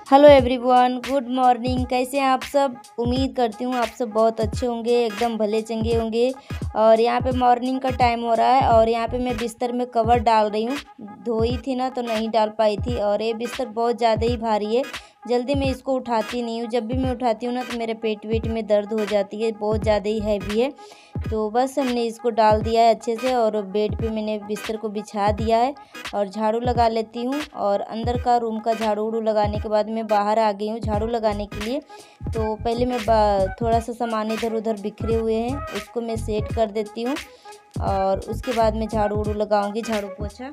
Hello everyone, good morning. कैसे हैं आप सब? उम्मीद करती हूँ आप सब बहुत अच्छे होंगे, एकदम भले चंगे होंगे। और यहाँ पे मॉर्निंग का टाइम हो रहा है और यहाँ पे मैं बिस्तर में कवर डाल रही हूँ। धोई थी ना तो नहीं डाल पाई थी और ये बिस्तर बहुत ज़्यादा ही भारी है, जल्दी मैं इसको उठाती नहीं हूँ। जब भी मैं उठाती हूँ ना तो मेरे पेट वेट में दर्द हो जाती है, बहुत ज़्यादा ही हैवी है। तो बस हमने इसको डाल दिया है अच्छे से और बेड पे मैंने बिस्तर को बिछा दिया है और झाड़ू लगा लेती हूँ। और अंदर का रूम का झाड़ू उड़ू लगाने के बाद मैं बाहर आ गई हूँ झाड़ू लगाने के लिए। तो पहले मैं थोड़ा सा सामान इधर उधर बिखरे हुए हैं उसको मैं सेट कर देती हूँ और उसके बाद मैं झाड़ू उड़ू लगाऊंगी, झाड़ू पोछा।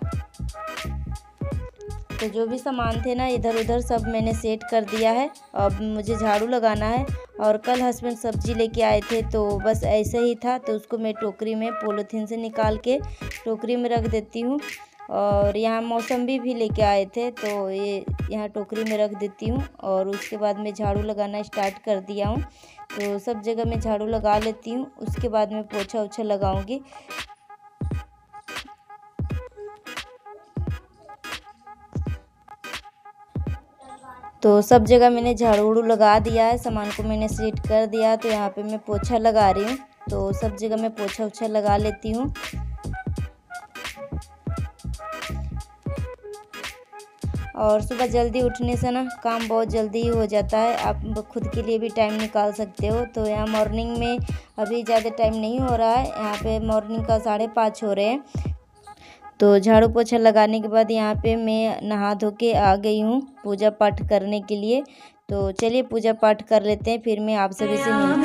तो जो भी सामान थे ना इधर उधर सब मैंने सेट कर दिया है। अब मुझे झाड़ू लगाना है। और कल हस्बैंड सब्जी लेके आए थे तो बस ऐसे ही था, तो उसको मैं टोकरी में पॉलीथीन से निकाल के टोकरी में रख देती हूँ। और यहाँ मौसम्बी भी लेके आए थे तो ये यहाँ टोकरी में रख देती हूँ और उसके बाद मैं झाड़ू लगाना स्टार्ट कर दिया हूँ। तो सब जगह मैं झाड़ू लगा लेती हूँ, उसके बाद मैं पोछा ओछा लगाऊंगी। तो सब जगह मैंने झाड़ू उड़ू लगा दिया है, सामान को मैंने सेट कर दिया। तो यहाँ पे मैं पोछा लगा रही हूँ, तो सब जगह मैं पोछा ओछा लगा लेती हूँ। और सुबह जल्दी उठने से ना काम बहुत जल्दी ही हो जाता है, आप खुद के लिए भी टाइम निकाल सकते हो। तो यहाँ मॉर्निंग में अभी ज़्यादा टाइम नहीं हो रहा है, यहाँ पे मॉर्निंग का 5:30 हो रहे हैं। तो झाड़ू पोछा लगाने के बाद यहाँ पे मैं नहा धो के आ गई हूँ पूजा पाठ करने के लिए। तो चलिए पूजा पाठ कर लेते हैं, फिर मैं आप सभी से मिलती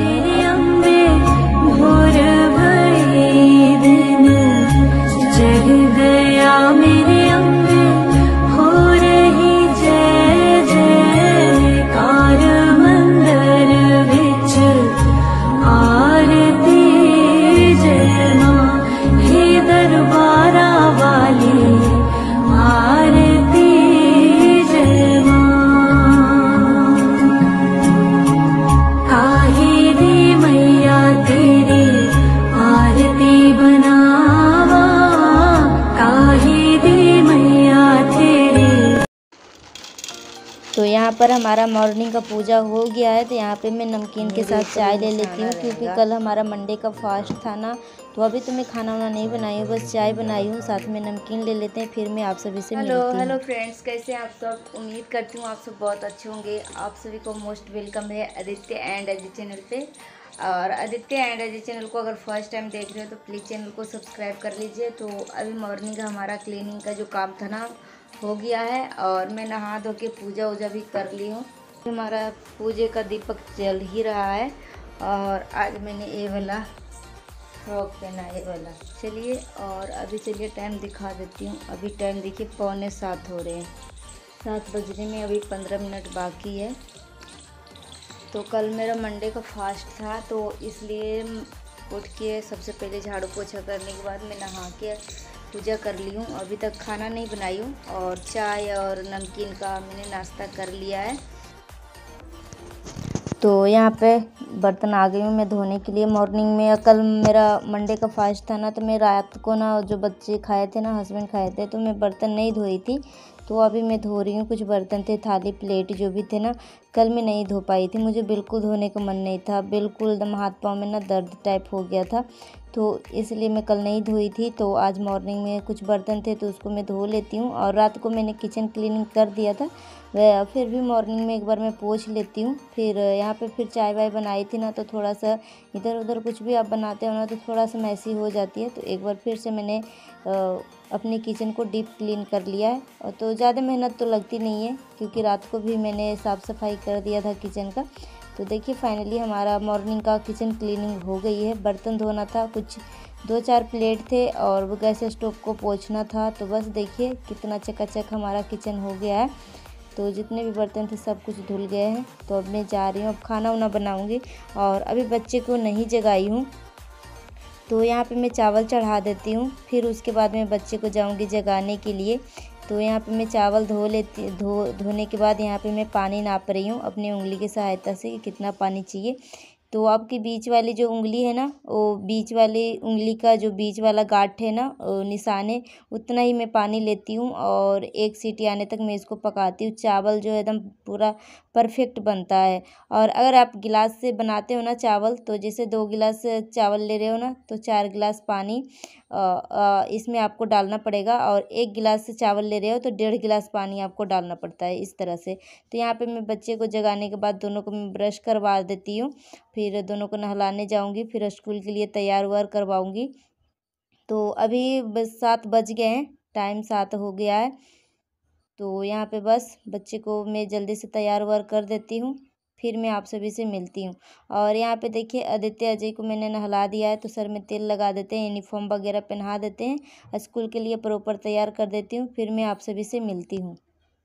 तो यहाँ पर हमारा मॉर्निंग का पूजा हो गया है। तो यहाँ पे मैं नमकीन के साथ चाय ले लेती हूँ क्योंकि कल हमारा मंडे का फास्ट था ना। तो अभी तो मैं खाना वाना नहीं बनाई हूँ, बस चाय बनाई हूँ, साथ में नमकीन ले लेते हैं, फिर मैं आप सभी से मिलती हूँ। हेलो फ्रेंड्स, कैसे हैं आप सब? उम्मीद करती हूँ आप सब बहुत अच्छे होंगे। आप सभी को मोस्ट वेलकम है आदित्य एंड अजय चैनल पे। और आदित्य एंड अजय चैनल को अगर फर्स्ट टाइम देख रहे हो तो प्लीज़ चैनल को सब्सक्राइब कर लीजिए। तो अभी मॉर्निंग का हमारा क्लीनिंग का जो काम था ना हो गया है और मैं नहा धो के पूजा वूजा भी कर ली हूँ। हमारा पूजे का दीपक जल ही रहा है और आज मैंने ये वाला फ्रॉक पहना है, ये वाला। चलिए और अभी चलिए टाइम दिखा देती हूँ। अभी टाइम देखिए 6:45 हो रहे हैं, 7 बजने में अभी 15 मिनट बाकी है। तो कल मेरा मंडे का फास्ट था तो इसलिए उठ के सबसे पहले झाड़ू पोछा करने के बाद मैं नहा के पूजा कर ली हूँ। अभी तक खाना नहीं बनाई हूँ और चाय और नमकीन का मैंने नाश्ता कर लिया है। तो यहाँ पे बर्तन आ गई हूँ मैं धोने के लिए। मॉर्निंग में कल मेरा मंडे का फास्ट था ना, तो मैं रात को ना जो बच्चे खाए थे ना, हस्बैंड खाए थे, तो मैं बर्तन नहीं धोई थी। तो अभी मैं धो रही हूँ। कुछ बर्तन थे, थाली प्लेट जो भी थे ना, कल मैं नहीं धो पाई थी, मुझे बिल्कुल धोने का मन नहीं था, बिल्कुल एकदम हाथ पाँव में ना दर्द टाइप हो गया था, तो इसलिए मैं कल नहीं धोई थी। तो आज मॉर्निंग में कुछ बर्तन थे तो उसको मैं धो लेती हूँ। और रात को मैंने किचन क्लीनिंग कर दिया था, फिर भी मॉर्निंग में एक बार मैं पोंछ लेती हूँ। फिर यहाँ पे फिर चाय वाय बनाई थी ना, तो थोड़ा सा इधर उधर कुछ भी आप बनाते हो ना तो थोड़ा सा मैसी हो जाती है। तो एक बार फिर से मैंने अपनी किचन को डीप क्लीन कर लिया है। और तो ज़्यादा मेहनत तो लगती नहीं है क्योंकि रात को भी मैंने साफ़ सफाई कर दिया था किचन का। तो देखिए फाइनली हमारा मॉर्निंग का किचन क्लीनिंग हो गई है। बर्तन धोना था, कुछ 2-4 प्लेट थे और वो गैस स्टोव को पोंछना था। तो बस देखिए कितना चकाचक हमारा किचन हो गया है। तो जितने भी बर्तन थे सब कुछ धुल गए हैं। तो अब मैं जा रही हूँ, अब खाना वाना बनाऊँगी और अभी बच्चे को नहीं जगाई हूँ। तो यहाँ पे मैं चावल चढ़ा देती हूँ, फिर उसके बाद मैं बच्चे को जाऊँगी जगाने के लिए। तो यहाँ पे मैं चावल धोने के बाद यहाँ पे मैं पानी नाप रही हूँ अपनी उंगली की सहायता से कि कितना पानी चाहिए। तो आपकी बीच वाली जो उंगली है ना, वो बीच वाली उंगली का जो बीच वाला गांठ है ना, निशान है, उतना ही मैं पानी लेती हूँ और 1 सीटी आने तक मैं इसको पकाती हूँ। चावल जो है एकदम पूरा परफेक्ट बनता है। और अगर आप गिलास से बनाते हो ना चावल, तो जैसे 2 गिलास चावल ले रहे हो ना, तो 4 गिलास पानी इसमें आपको डालना पड़ेगा। और 1 गिलास से चावल ले रहे हो तो 1.5 गिलास पानी आपको डालना पड़ता है, इस तरह से। तो यहाँ पे मैं बच्चे को जगाने के बाद दोनों को मैं ब्रश करवा देती हूँ, फिर दोनों को नहलाने जाऊँगी, फिर स्कूल के लिए तैयार वार करवाऊँगी। तो अभी बस 7 बज गए हैं, टाइम 7 हो गया है। तो यहाँ पे बस बच्चे को मैं जल्दी से तैयार वार कर देती हूँ, फिर मैं आप सभी से मिलती हूँ। और यहाँ पे देखिए आदित्य अजय को मैंने नहला दिया है, तो सर में तेल लगा देते हैं, यूनिफॉर्म वगैरह पहना देते हैं, स्कूल के लिए प्रॉपर तैयार कर देती हूँ, फिर मैं आप सभी से मिलती हूँ।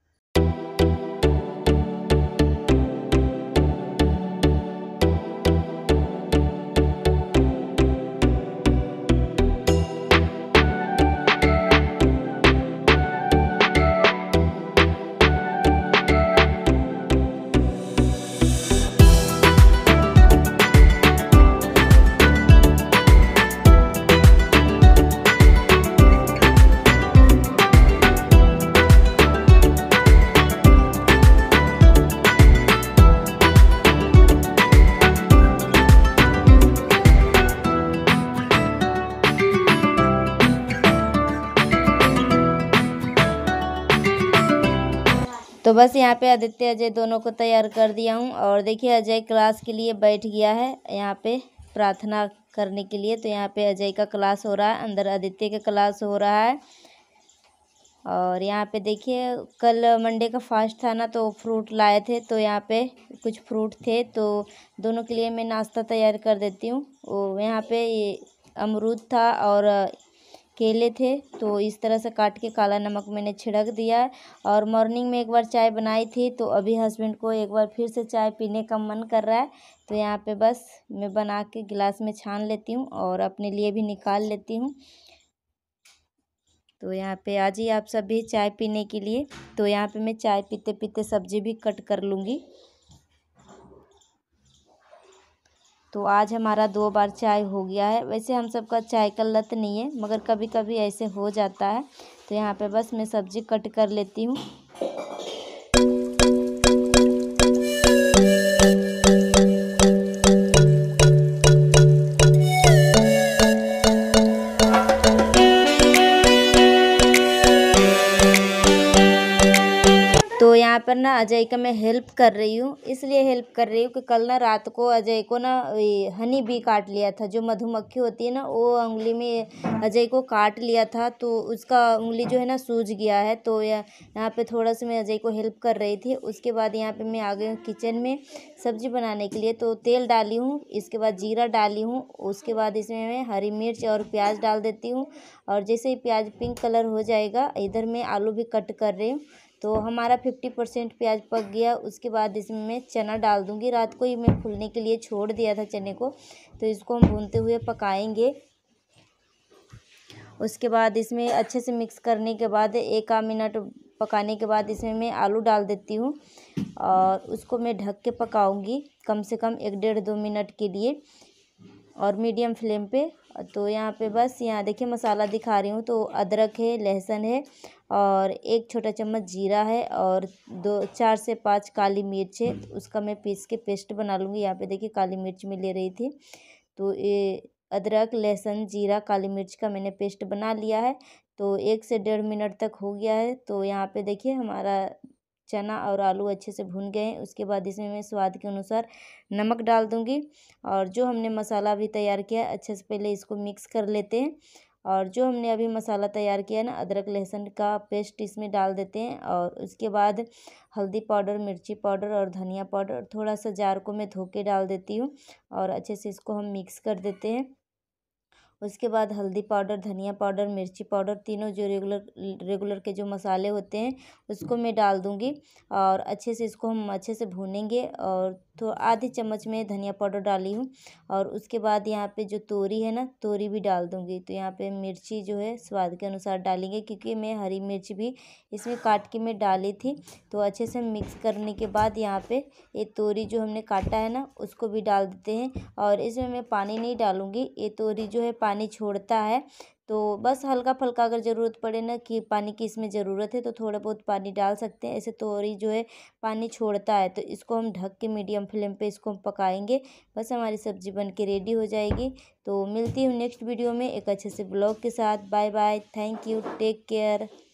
तो बस यहाँ पे आदित्य अजय दोनों को तैयार कर दिया हूँ। और देखिए अजय क्लास के लिए बैठ गया है यहाँ पे प्रार्थना करने के लिए। तो यहाँ पे अजय का क्लास हो रहा है, अंदर आदित्य का क्लास हो रहा है। और यहाँ पे देखिए कल मंडे का फास्ट था ना, तो फ्रूट लाए थे, तो यहाँ पे कुछ फ्रूट थे, तो दोनों के लिए मैं नाश्ता तैयार कर देती हूँ। वो यहाँ पे ये अमरूद था और केले थे, तो इस तरह से काट के काला नमक मैंने छिड़क दिया है। और मॉर्निंग में एक बार चाय बनाई थी, तो अभी हस्बैंड को एक बार फिर से चाय पीने का मन कर रहा है। तो यहाँ पे बस मैं बना के गिलास में छान लेती हूँ और अपने लिए भी निकाल लेती हूँ। तो यहाँ पे आज ही आप सभी चाय पीने के लिए। तो यहाँ पे मैं चाय पीते पीते सब्जी भी कट कर लूँगी। तो आज हमारा 2 बार चाय हो गया है। वैसे हम सबका चाय का लत नहीं है, मगर कभी कभी ऐसे हो जाता है। तो यहाँ पे बस मैं सब्जी कट कर लेती हूँ। तो यहाँ पर ना अजय का मैं हेल्प कर रही हूँ, इसलिए हेल्प कर रही हूँ कि कल ना रात को अजय को ना हनी बी काट लिया था, जो मधुमक्खी होती है ना, वो उंगली में अजय को काट लिया था। तो उसका उंगली जो है ना सूज गया है। तो यहाँ पे थोड़ा सा मैं अजय को हेल्प कर रही थी। उसके बाद यहाँ पे मैं आ गई हूँ किचन में सब्जी बनाने के लिए। तो तेल डाली हूँ, इसके बाद जीरा डाली हूँ, उसके बाद इसमें मैं हरी मिर्च और प्याज डाल देती हूँ। और जैसे ही प्याज पिंक कलर हो जाएगा, इधर मैं आलू भी कट कर रही हूँ। तो हमारा 50% प्याज पक गया। उसके बाद इसमें मैं चना डाल दूँगी। रात को ही मैं फूलने के लिए छोड़ दिया था चने को, तो इसको हम भूनते हुए पकाएंगे। उसके बाद इसमें अच्छे से मिक्स करने के बाद 1 आध मिनट पकाने के बाद इसमें मैं आलू डाल देती हूँ और उसको मैं ढक के पकाऊंगी कम से कम 1-1.5-2 मिनट के लिए, और मीडियम फ्लेम पे। तो यहाँ पे बस यहाँ देखिए मसाला दिखा रही हूँ। तो अदरक है, लहसुन है, और 1 छोटा चम्मच जीरा है, और 4 से 5 काली मिर्च है। उसका मैं पीस के पेस्ट बना लूँगी। यहाँ पे देखिए काली मिर्च मैं ले रही थी। तो ये अदरक, लहसुन, जीरा, काली मिर्च का मैंने पेस्ट बना लिया है। तो 1 से 1.5 मिनट तक हो गया है। तो यहाँ पे देखिए हमारा चना और आलू अच्छे से भुन गए हैं। उसके बाद इसमें मैं स्वाद के अनुसार नमक डाल दूँगी। और जो हमने मसाला भी तैयार किया है, अच्छे से पहले इसको मिक्स कर लेते हैं। और जो हमने अभी मसाला तैयार किया है ना, अदरक लहसुन का पेस्ट इसमें डाल देते हैं। और उसके बाद हल्दी पाउडर, मिर्ची पाउडर और धनिया पाउडर, थोड़ा सा जार को मैं धो के डाल देती हूँ और अच्छे से इसको हम मिक्स कर देते हैं। उसके बाद हल्दी पाउडर, धनिया पाउडर, मिर्ची पाउडर, तीनों जो रेगुलर के जो मसाले होते हैं उसको मैं डाल दूँगी। और अच्छे से इसको हम अच्छे से भूनेंगे और तो आधे चम्मच में धनिया पाउडर डाली हूँ। और उसके बाद यहाँ पे जो तोरी है ना, तोरी भी डाल दूँगी। तो यहाँ पे मिर्ची जो है स्वाद के अनुसार डालेंगे, क्योंकि मैं हरी मिर्च भी इसमें काट के मैं डाली थी। तो अच्छे से मिक्स करने के बाद यहाँ पे ये तोरी जो हमने काटा है ना, उसको भी डाल देते हैं। और इसमें मैं पानी नहीं डालूँगी, ये तोरी जो है पानी छोड़ता है। तो बस हल्का फुल्का अगर ज़रूरत पड़े ना कि पानी की इसमें ज़रूरत है तो थोड़ा बहुत पानी डाल सकते हैं। ऐसे तोरी जो है पानी छोड़ता है, तो इसको हम ढक के मीडियम फ्लेम पे इसको हम पकाएंगे। बस हमारी सब्ज़ी बन के रेडी हो जाएगी। तो मिलती हूँ नेक्स्ट वीडियो में एक अच्छे से ब्लॉग के साथ। Bye bye, thank you, take care.